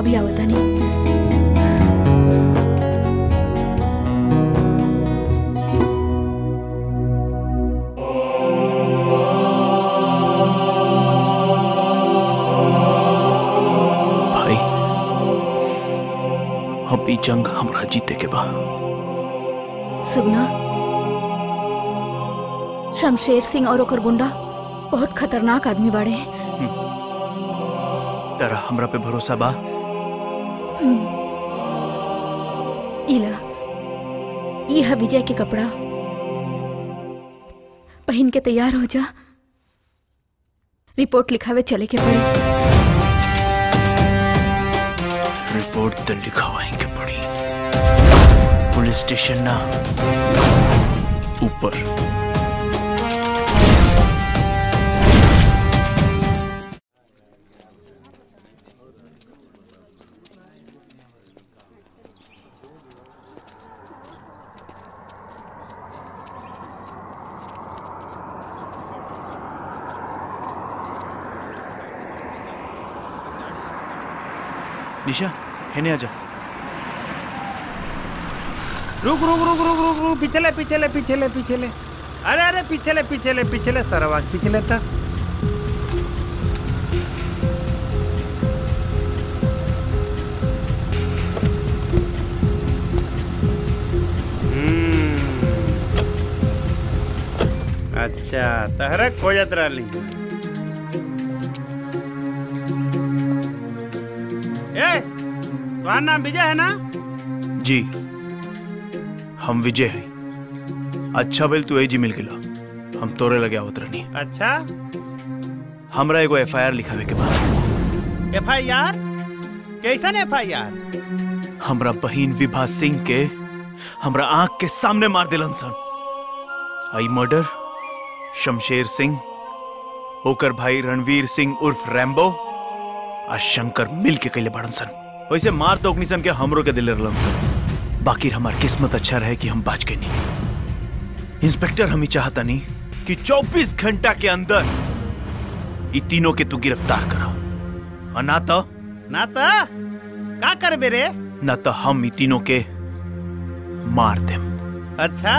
अभी आवता नहीं। भाई अब ई जंग हमरा जीते के बा। सुगना, शमशेर सिंह और ओकर गुंडा बहुत खतरनाक आदमी बाड़े हैं। तेरा हमरा पे भरोसा बा? इला, यह विजय के कपड़ा पहन के तैयार हो जा, रिपोर्ट लिखावे चले के पड़ी। रिपोर्ट तो लिखावाएंगे पड़ी, पुलिस स्टेशन ना, ऊपर। निशा, हेने आजा। रुक रुक रुक रुक रुक रुक, पिछले पिछले पिछले पिछले, अरे अरे पिछले पिछले पिछले सरवाज पिछले तक। अच्छा, तहरा खोजत रही। तुम्हारा नाम विजय है ना? जी, हम विजय हैं। अच्छा बेल तू एजी मिल गिला, हम तोरे लगे आवत रहनी। अच्छा, हमरा एगो एफआईआर लिखावे के बाद। एफआईआर? कैसन एफआईआर? हमरा बहिन विभा सिंह के हमरा आंख के सामने मार दिलन सन। आई मर्डर शमशेर सिंह, होकर भाई रणवीर सिंह उर्फ रैम्बो आ शंकर मिल के कैले बड़न सन। वैसे मार तो सन के हमरो के दिले रहलन सन, बाकी हमार किस्मत अच्छा रहे कि हम बच गए नहीं। इंस्पेक्टर हम ही चाहता नहीं कि 24 घंटा के अंदर ये तीनों के तू गिरफ्तार करो, और ना तो का करबे रे? ना तो हम ये तीनों के मार देम। अच्छा,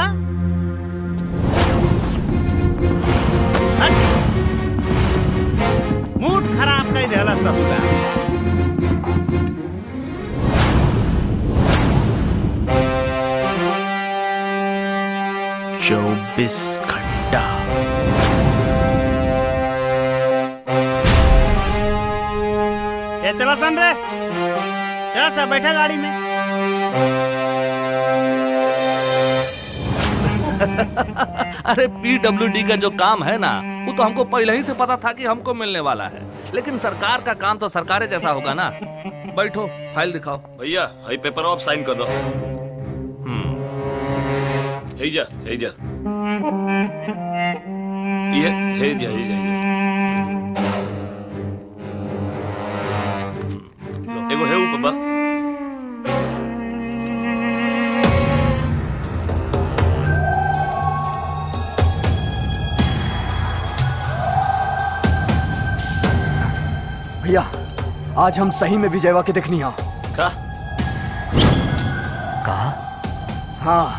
मूड खराब कर देला ससुरा। 24 घंटा। ये चला सन रे, चला सब बैठा गाड़ी में। अरे पीडब्ल्यूडी का जो काम है ना, वो तो हमको पहले ही से पता था कि हमको मिलने वाला है, लेकिन सरकार का काम तो सरकार जैसा होगा ना। बैठो, फाइल दिखाओ। भैया, हाई पेपर आप साइन कर दो। हे जा। ये हे जा। एगो है ऊपर बा। भैया, आज हम सही में विजयवा के देखनी है। का? हाँ,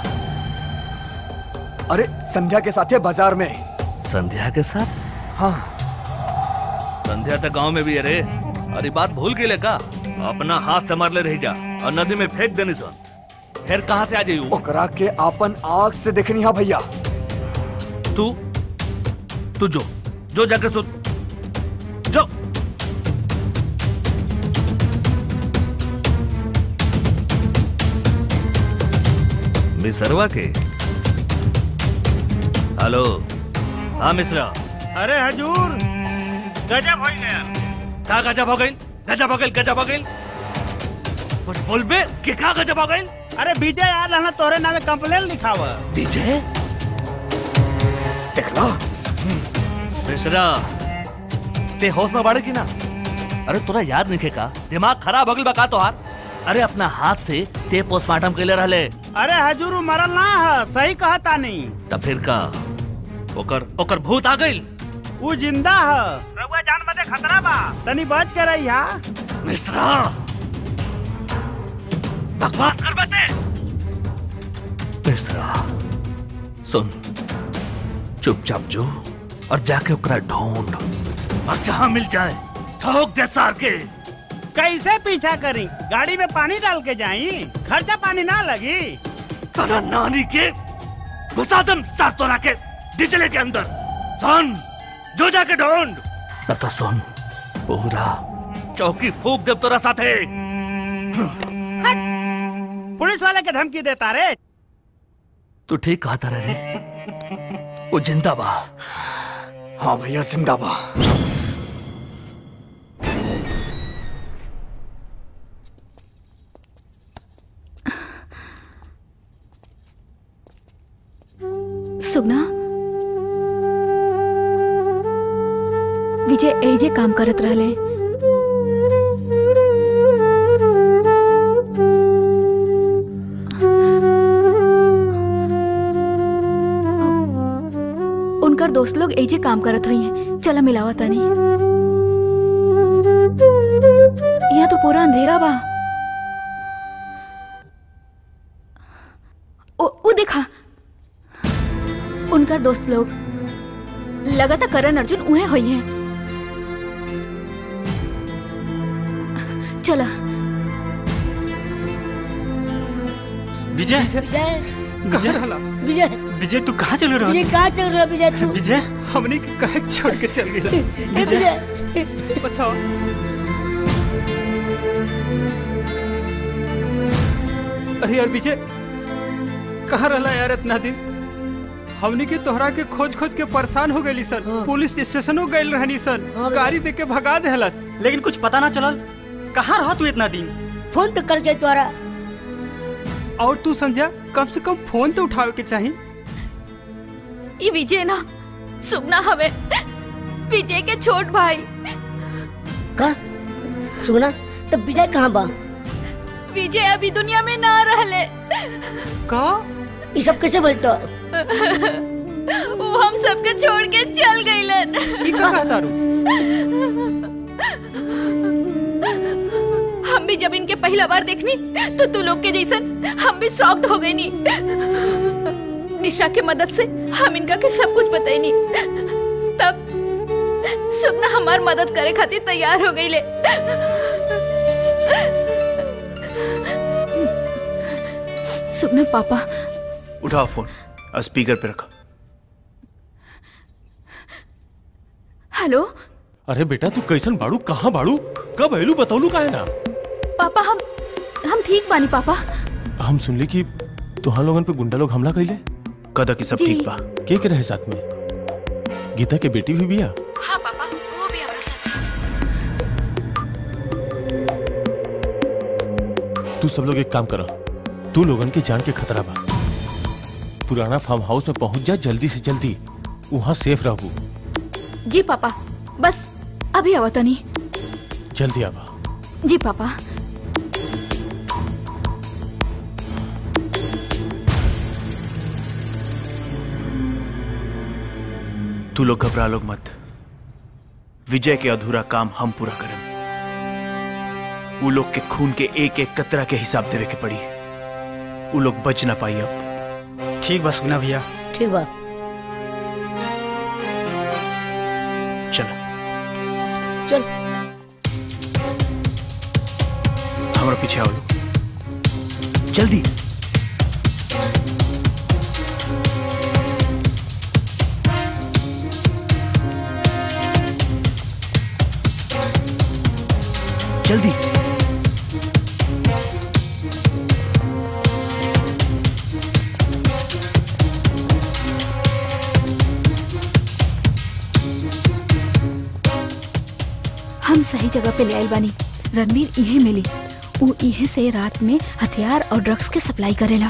अरे संध्या के साथ है बाजार में। संध्या के साथ? हाँ। संध्या तो गांव में भी है रे। अरे बात भूल गए का? अपना हाथ से मार ले रही जा और नदी में फेंक देनी सुन। फिर कहाँ से आ जायू? ओकरा के अपन आँख से देखनी है भैया। तू जो जाकर सुन, जो। मिसरवा के? हेलो, हाँ मिश्रा। अरे हजूर, गजब हो गया। क्या गजब हो गई? गजब हो गई। कुछ बोल बे कि क्या गजब हो गई? अरे विजय यार, हमें तोरे नामे कंप्लेन लिखा हुआ। विजय? देख लो मिश्रा, ते होश में बाढ़ की ना? अरे तोरा याद नहीं का? दिमाग खराब हो गई बका तोहार। अरे अपना हाथ से ते पोस्टमार्टम के ले रहले। अरे हजूर, मरल ना है, सही कहता नहीं। तब फिर का? ओकर भूत आ गई? वो जिंदा है। रउआ जान बदे खतरा बा, तनी बच के रही। हा मिश्रा, बकवास कर बते। मिश्रा सुन, चुपचाप जो और जाके ओकरा ढूंढ और जहां मिल जाए ठोक दे सार के। कैसे पीछा करी? गाड़ी में पानी डाल के जाई, खर्चा पानी ना लगी। तना नानी के घुसादम सार तोरा के डिजले के अंदर। सुन जो जाके ढूंढ, न तो सुन पूरा चौकी फूक दे तोरा साथे। पुलिस वाले के धमकी देता रे। तू ठीक कहता रे, वो जिंदा बा। हाँ भैया जिंदा बा। सुगना, विजय एजे काम करत रहले। उनकर दोस्त लोग एजे काम करत हुई हैं। चला मिलावा तनी। यहाँ तो पूरा अंधेरा बा। ओ देखा, उनका दोस्त लोग लगातार करण अर्जुन उहे हुई हैं। चला। विजय विजय विजय विजय विजय तू कहाँ चल रहा? विजय कहाँ चल रहा? विजय तू विजय हमने कहे छोड़ के चल गया। विजय बताओ। अरे यार विजय कहाँ रहा यार इतना दिन? हमने के तोहरा के खोज खोज के परेशान हो गई सन। पुलिस स्टेशनों गए रहनी सन, गाड़ी देख के भगा देहलस, लेकिन कुछ पता ना चलल। कहाँ रहा तू इतना दिन? फोन तो कर जाए तोरा। और तू संध्या कम से कम फोन तो उठावे के चाहिए। ये विजय ना सुगना हवे, विजय के छोट भाई। का सुगना? तब विजय कहाँ बा? विजय अभी दुनिया में ना रहले। का? ये सब कैसे बोलतो? वो हम सबके छोड़ के चल गईलन। ई का कहता रू? हम भी जब इनके पहला बार देखनी तो तू लोग के जैसन हम भी शॉक्ड हो गए नी। निशा के मदद से हम इनका के सब कुछ बताई नी। तब सुगना हमार मदद करे खातिर तैयार हो गई ले। सुगना पापा। उठाओ फोन, स्पीकर पे रखो। हेलो। अरे बेटा तू कैसन बाड़ू? कहाँ बाड़ू? कब आयलू? बतौलू काहे ना? पापा हम ठीक बानी पापा। हम सुनली कि तुहां लोगन पे गुंडा लोग हमला कइले। कदा की सब ठीक बा? के रहे साथ में? गीता के बेटी भी बिया? हाँ पापा, वो भी हमारे साथ। तू सब लोग एक काम करो, तू लोगन के जान के खतरा बा। पुराना फार्म हाउस में पहुंच जा जल्दी से जल्दी, वहां सेफ रहबू। जी पापा, बस अभी आवता नहीं। जल्दी आवा। जी पापा। तू लोग घबरा लोग मत। विजय के अधूरा काम हम पूरा करें। वो लोग के खून के एक एक कतरा के हिसाब देवे के पड़ी। वो लोग बच ना पाई अब। ठीक बा सुना भैया। ठीक बा। चलो चल हमारा पीछे आओ जल्दी। जल्दी हम सही जगह पे ले आइल बानी। रणवीर इहे मिली। वो इहे से रात में हथियार और ड्रग्स के सप्लाई करेला।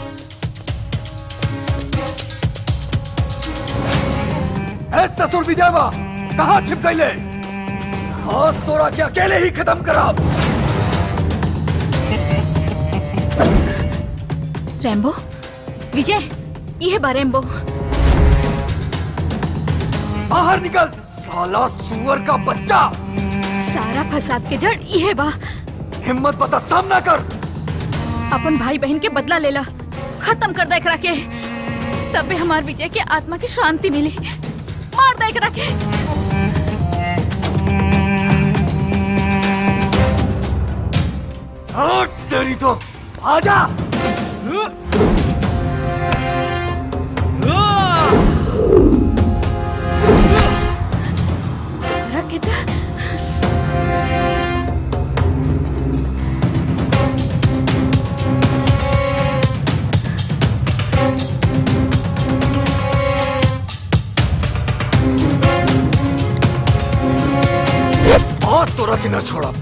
ससुर विजयवा कहाँ छिप गईले? आज तोरा के अकेले ही खत्म कराब। रैम्बो, विजय, ये बा रैम्बो। बाहर निकल साला सुअर का बच्चा। सारा फसाद के जड़ ये बा। हिम्मत बता सामना कर। अपन भाई बहन के बदला लेला, खत्म कर दे एकरा के, तब भी हमार विजय के आत्मा की शांति मिली। मार दे एकरा के। तेरी तो आजा। आज तोरा के न छोड़ा।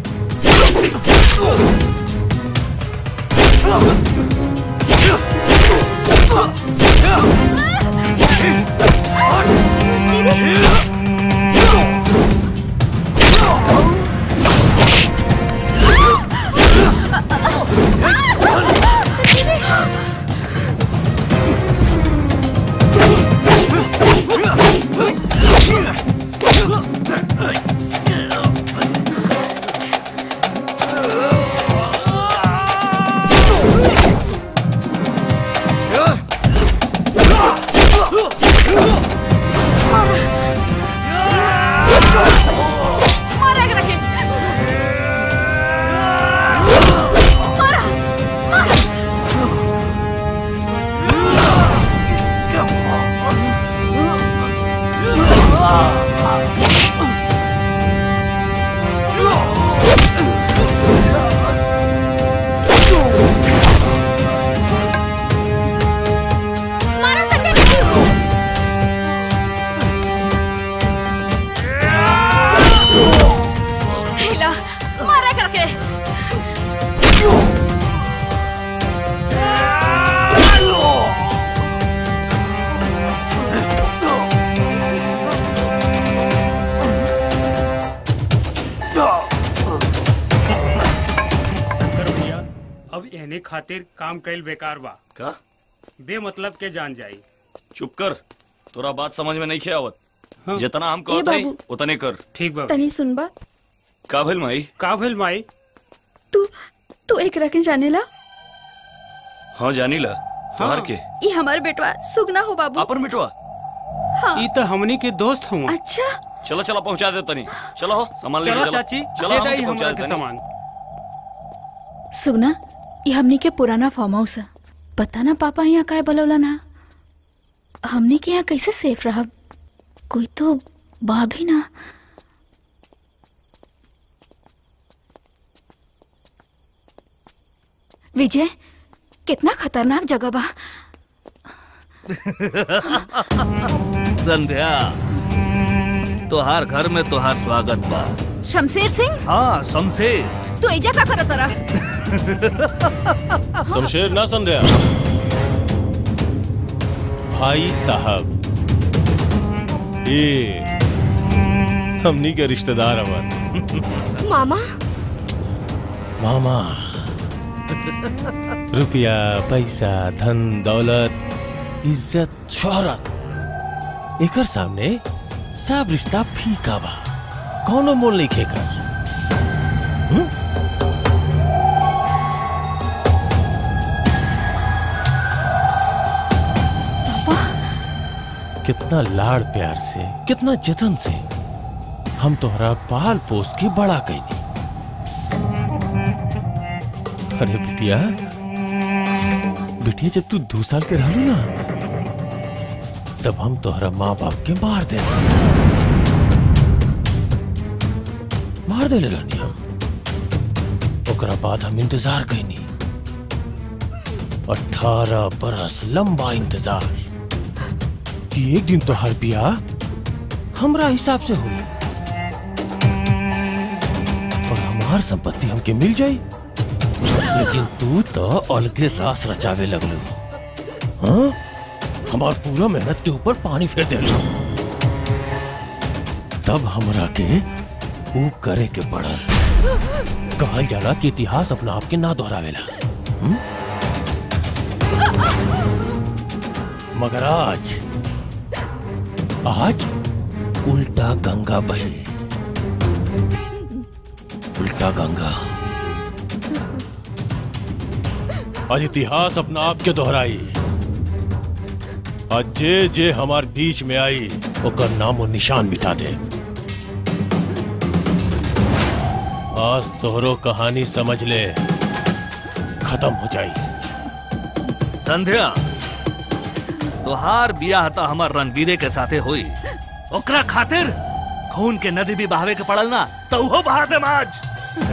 खातिर काम कैल बेकार बा का बेमतलब के जान जाई। चुप कर, तोरा बात समझ में नहीं खे आवत। हाँ। जितना हम कहते हैं उतने कर। ठीक बा। तनी सुनबा। का भेल माई? का भेल माई? तू एक रखे जानेला? हाँ जानीला। तोहार के? ये हमार बेटवा सुगना हो बाबू। अपन बेटवा? हाँ। ये तो हमनी के दोस्त हुआ। अच्छा। चलो चलो पहुंचा दे तनी। चलो हो सामान लेके चलो। चाची चलो हम हम पहुंचा दे सामान। सुगना, ये हमनी के पुराना फार्म हाउस है। पता ना पापा यहाँ काय बोलौला ना। हमनी के यहाँ कैसे सेफ रहा? कोई तो बा भी ना। विजय, कितना खतरनाक जगह बा। संध्या, तोहार घर में तोहार स्वागत बा। शमशेर सिंह? हाँ शमशेर। तू एजा का करत रहा? शमशेर ना संध्या, भाई साहब ये हमनी के रिश्तेदार हमार। मामा? मामा, रुपया पैसा धन दौलत इज्जत शोहरत एकर सामने सब रिश्ता फीका बा। कौनो मोल नहीं खेकर। कितना लाड़ प्यार से, कितना जतन से हम तोहरा पाल पोस के बड़ा कैनी। अरे बिटिया, बिटिया जब तू 2 साल के रहलू ना, तब हम तोहरा माँ बाप के मार दे रहनी हम। ओकरा बाद हम इंतजार कैनी, 18 बरस लंबा इंतजार कि एक दिन तोहार बियाह हमरा हिसाब से हुई और हमार संपत्ति हमके मिल जाई। लेकिन तू तो अलगे रास रचावे लगलू। हाँ? हमार पूरा मेहनत के ऊपर पानी फेर देलू। तब हमरा के वो करे के पड़ल। कहल जाला कि इतिहास अपना आप के ना दोहरावेला। मगर आज उल्टा गंगा बहे। उल्टा गंगा और इतिहास अपना आप के दोहराई। आज जे जे हमार बीच में आई ओकर नाम और निशान मिटा दे। आज तोहरो कहानी समझ ले खत्म हो जाई। संध्या तोहार बियाह तो हमार रणवीरे के साथे हुई, ओकरा खातिर खून के नदी भी बहावे के पड़ल ना तो वो बहा दे आज।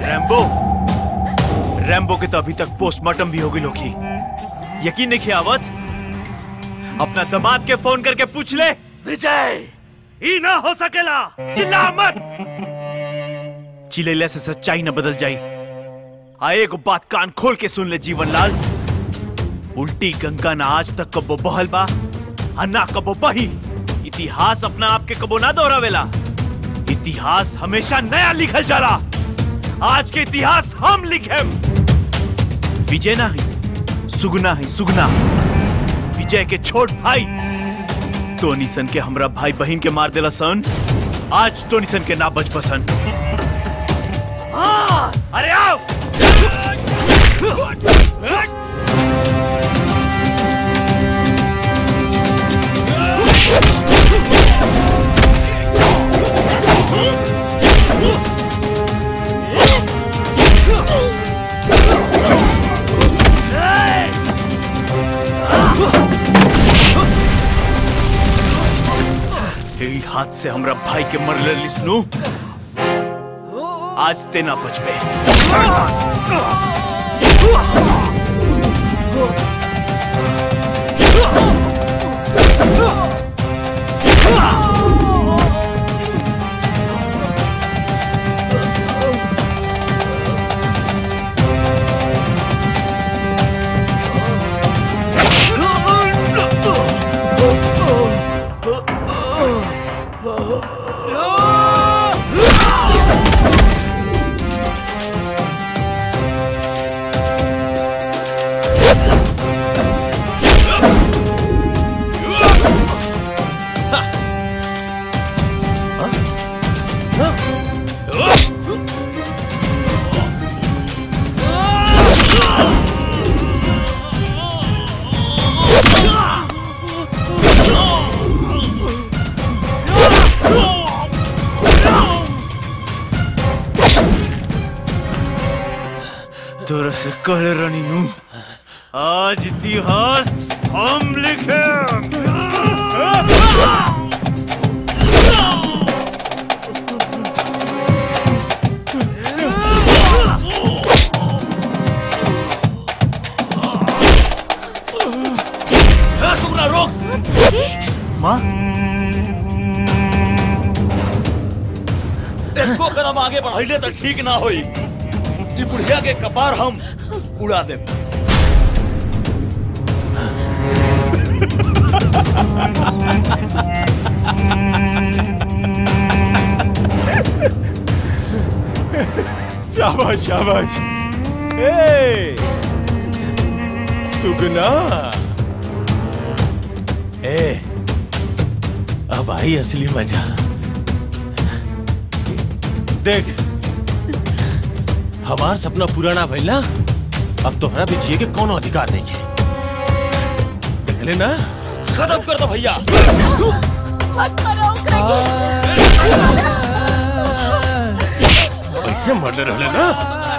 रैम्बो के तो अभी तक पोस्टमार्टम भी हो गई लोगी। यकीन नहीं आवत? अपना दामाद के फोन करके पूछ ले। विजय ई ना हो सकेला, चिल्ला मत। चिल्ले से सच्चाई न बदल जाई। आए को बात कान खोल के सुन ले जीवन लाल। उल्टी गंगा ना आज तक कबो बहल बा ना कबो बही। इतिहास अपना आपके कबो ना दोहरावेला। इतिहास हमेशा नया लिखल जाला। आज के इतिहास हम लिखेम। विजय ना है सुगना है सुगना। विजय के छोट भाई टोनीसन के हमरा भाई बहन के मार देला सन। आज टोनीसन के ना बच पसन। हाँ, अरे आओ। यही हाथ से हमरा भाई के मरले लिस्नु। आज ते ना बच पे। तोरा से कह रानी नू, आज इतिहास हम लिखे। सुगना रोक। माँ एको कदम आगे बढ़ाइले तो ठीक ना होई। ई बुढ़िया के कपार हम उड़ा दे। शाबाश शाबाश। ए सुगना, ए अब आई असली मजा। देख हमार सपना पूरा ना भइल ना, अब तोहरा भी जिए के कोनो अधिकार नहीं है। देख ले ना, खत्म कर दो भैया। ऐसे मरले रहले ना।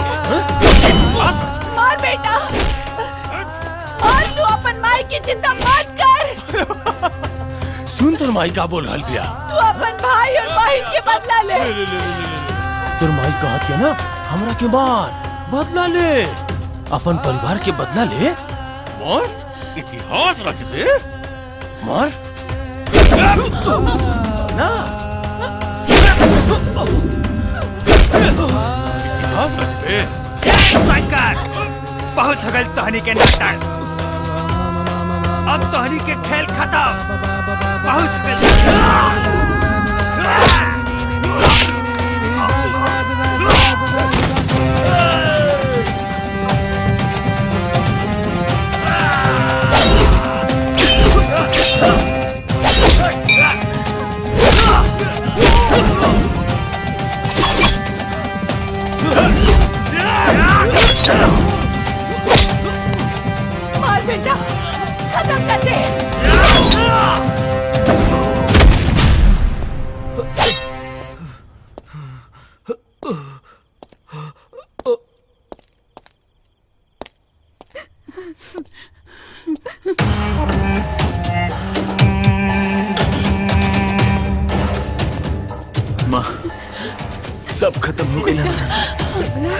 मार बेटा, और तू अपन माई की चिंता मत कर। सुन तोर माई का बोल रहल बिया। तू अपन भाई और बहन के बदला ले। तोर माई कहत के ना हमरा के मार, बदला ले, अपन परिवार के बदला ले। मार, इतिहास रच दे। मार ना, इतिहास रच दे। संकट बहुत हो गई तोहनी के नाटक। अब तोहनी के खेल खत्म। बहुत हो गई। कर दे। माँ, सब खत्म हो गया। सुगना,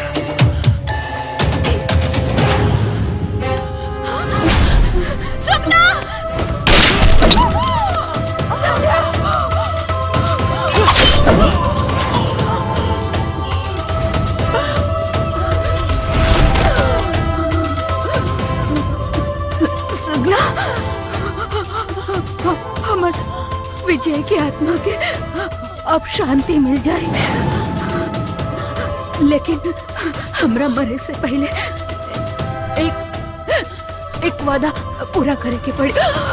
सुगना, सुगना, हमर विजय की आत्मा के अब शांति मिल जाए, लेकिन हमरा मरे से पहले एक वादा पूरा करे के पड़ी।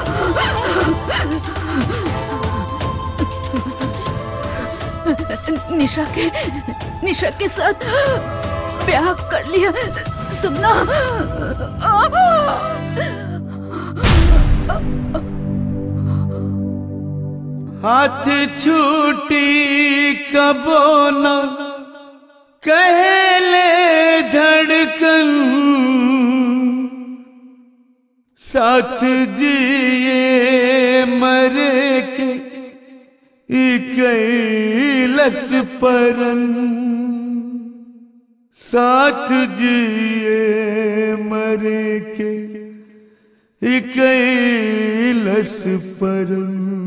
निशा के साथ ब्याह कर लिया। सुनना, हाथ छूटी कबो न कहले धड़कन, साथ जिए मरे के कैलस परन, साथ जिए मरे के कैलस परन।